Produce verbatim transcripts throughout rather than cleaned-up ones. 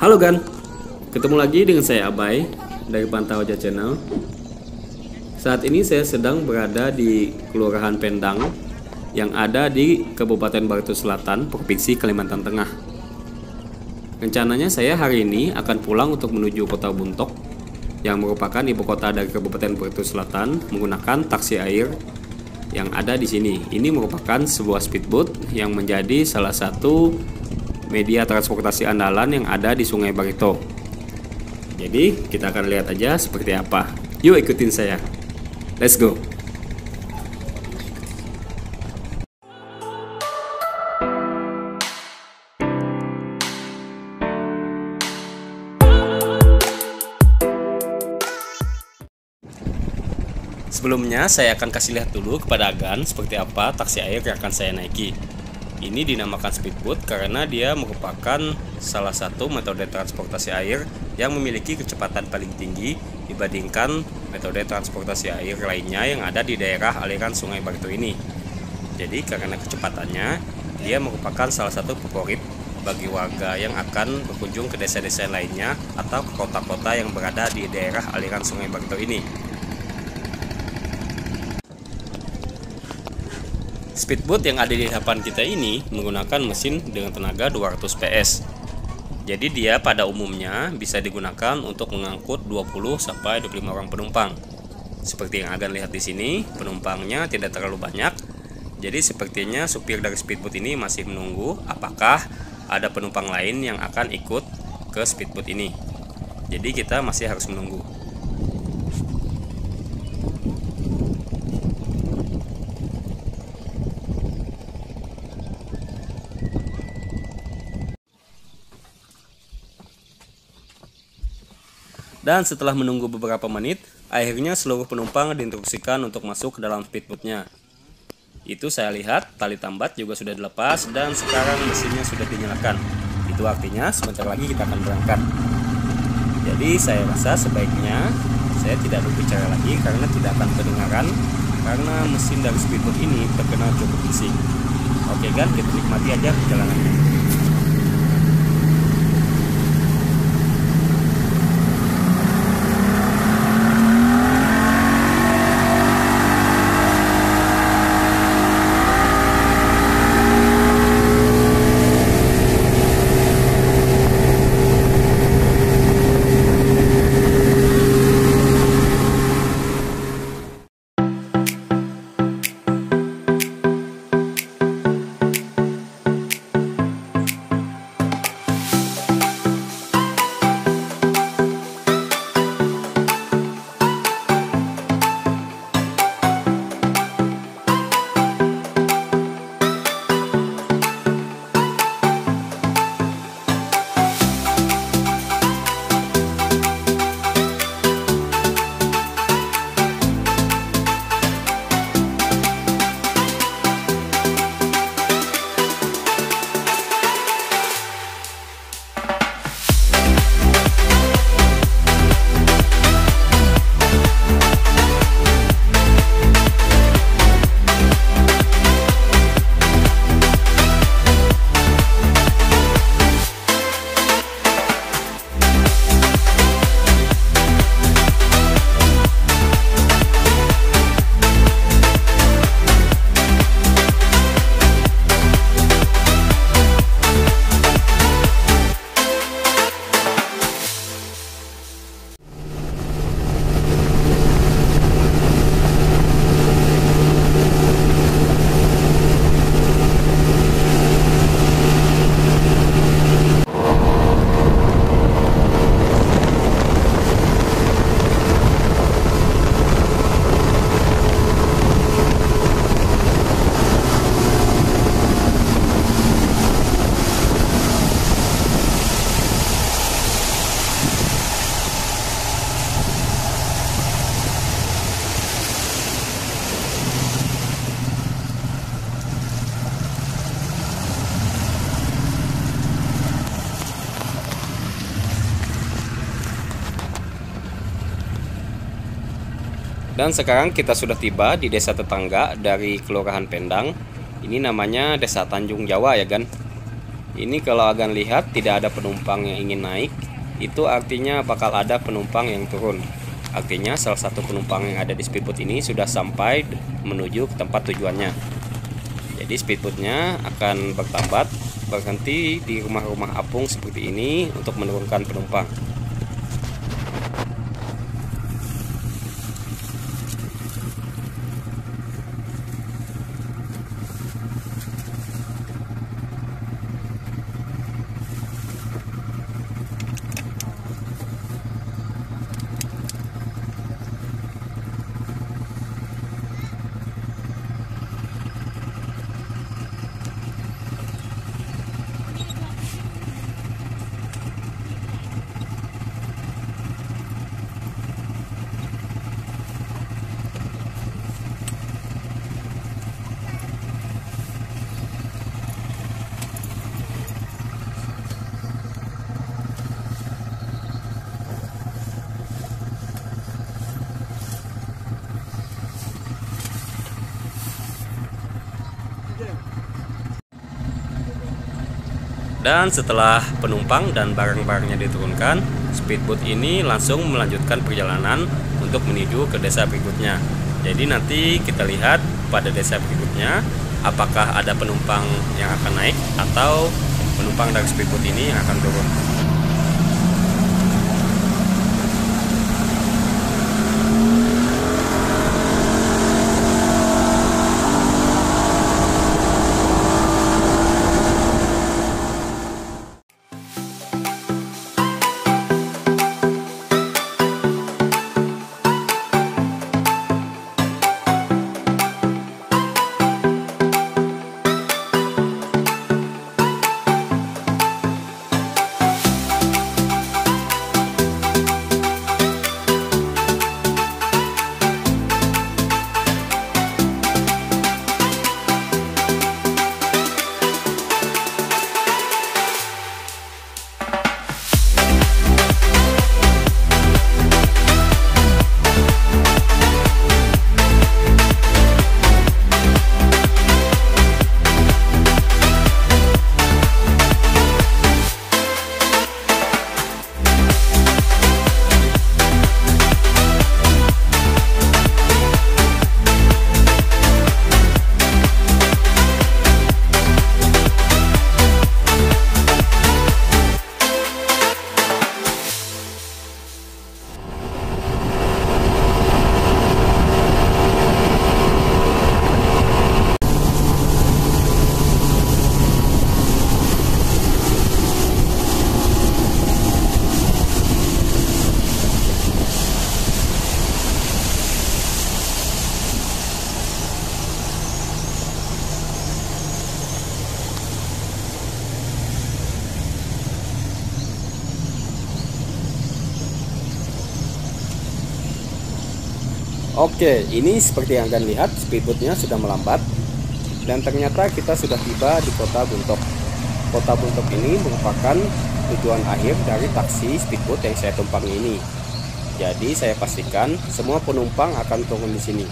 Halo Gan, ketemu lagi dengan saya Abai dari Pantau Aja Channel. Saat ini saya sedang berada di Kelurahan Pendang yang ada di Kabupaten Barito Selatan, Provinsi Kalimantan Tengah. Rencananya saya hari ini akan pulang untuk menuju Kota Buntok yang merupakan ibu kota dari Kabupaten Barito Selatan menggunakan taksi air yang ada di sini. Ini merupakan sebuah speedboat yang menjadi salah satu media transportasi andalan yang ada di Sungai Barito. Jadi kita akan lihat aja seperti apa. Yuk ikutin saya. Let's go. Sebelumnya saya akan kasih lihat dulu kepada Gan seperti apa taksi air yang akan saya naiki. Ini dinamakan speedboat karena dia merupakan salah satu metode transportasi air yang memiliki kecepatan paling tinggi dibandingkan metode transportasi air lainnya yang ada di daerah aliran Sungai Barito ini. Jadi karena kecepatannya, dia merupakan salah satu favorit bagi warga yang akan berkunjung ke desa-desa lainnya atau ke kota-kota yang berada di daerah aliran Sungai Barito ini. Speedboat yang ada di hadapan kita ini menggunakan mesin dengan tenaga dua ratus P S. Jadi dia pada umumnya bisa digunakan untuk mengangkut dua puluh sampai dua puluh lima orang penumpang. Seperti yang Agan lihat di sini, penumpangnya tidak terlalu banyak. Jadi sepertinya supir dari speedboat ini masih menunggu apakah ada penumpang lain yang akan ikut ke speedboat ini. Jadi kita masih harus menunggu. Dan setelah menunggu beberapa menit, akhirnya seluruh penumpang diinstruksikan untuk masuk ke dalam speedboatnya. Itu saya lihat tali tambat juga sudah dilepas dan sekarang mesinnya sudah dinyalakan. Itu artinya sebentar lagi kita akan berangkat. Jadi saya rasa sebaiknya saya tidak berbicara lagi karena tidak akan kedengaran karena mesin dari speedboat ini terkenal cukup bising. Oke kan, kita nikmati aja perjalanannya. Dan sekarang kita sudah tiba di desa tetangga dari Kelurahan Pendang. Ini namanya Desa Tanjung Jawa ya Gan. Ini kalau Agan lihat tidak ada penumpang yang ingin naik, itu artinya bakal ada penumpang yang turun. Artinya salah satu penumpang yang ada di speedboat ini sudah sampai menuju ke tempat tujuannya. Jadi speedboatnya akan bertambat, berhenti di rumah-rumah apung seperti ini untuk menurunkan penumpang. Dan setelah penumpang dan barang-barangnya diturunkan, speedboat ini langsung melanjutkan perjalanan untuk menuju ke desa berikutnya. Jadi nanti kita lihat pada desa berikutnya apakah ada penumpang yang akan naik atau penumpang dari speedboat ini yang akan turun. Oke, ini seperti yang Anda lihat, speedboatnya sudah melambat dan ternyata kita sudah tiba di Kota Buntok. Kota Buntok ini merupakan tujuan akhir dari taksi speedboat yang saya tumpangi ini. Jadi saya pastikan semua penumpang akan turun di sini.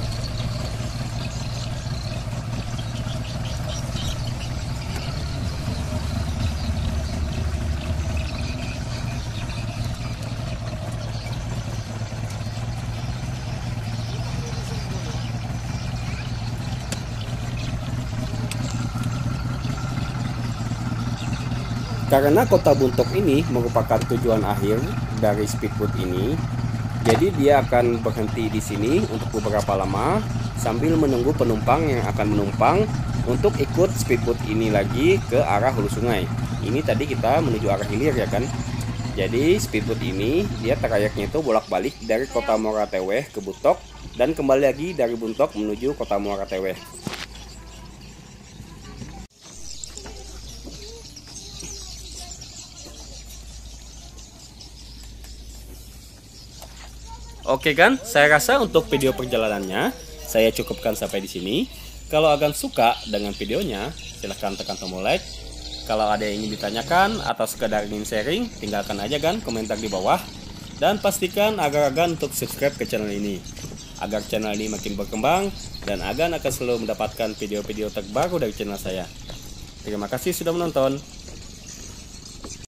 Karena Kota Buntok ini merupakan tujuan akhir dari speedboat ini, jadi dia akan berhenti di sini untuk beberapa lama sambil menunggu penumpang yang akan menumpang untuk ikut speedboat ini lagi ke arah hulu sungai. Ini tadi kita menuju arah hilir ya kan. Jadi speedboat ini dia trayeknya itu bolak-balik dari Kota Muara Teweh ke Buntok dan kembali lagi dari Buntok menuju Kota Muara Teweh. Oke kan, saya rasa untuk video perjalanannya saya cukupkan sampai di sini. Kalau Agan suka dengan videonya, silahkan tekan tombol like. Kalau ada yang ingin ditanyakan atau sekedar ingin sharing, tinggalkan aja kan komentar di bawah. Dan pastikan agar Agan untuk subscribe ke channel ini, agar channel ini makin berkembang dan Agan akan selalu mendapatkan video-video terbaru dari channel saya. Terima kasih sudah menonton.